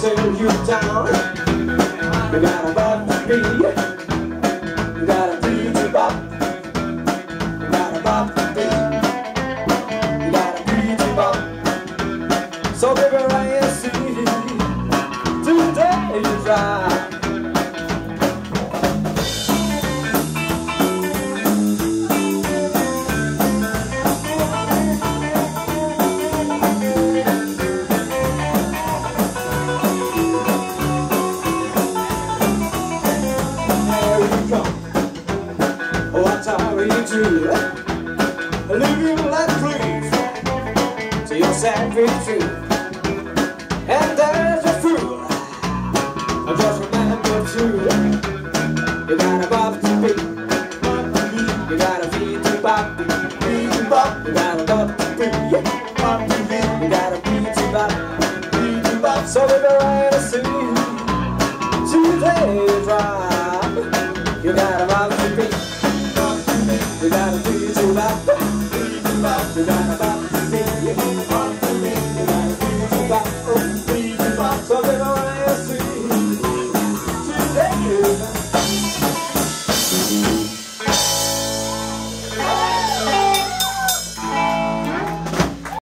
till you down. You gotta bop to be. You gotta be to bop. You gotta bop to be. You gotta be to bop. So baby, I see today is right. What are we doing? Living like trees to your savage. And there's a fool. Just remember to you gotta bop to be. You gotta be to bop. You gotta bop to be. You gotta be to bop. So we're gonna see today.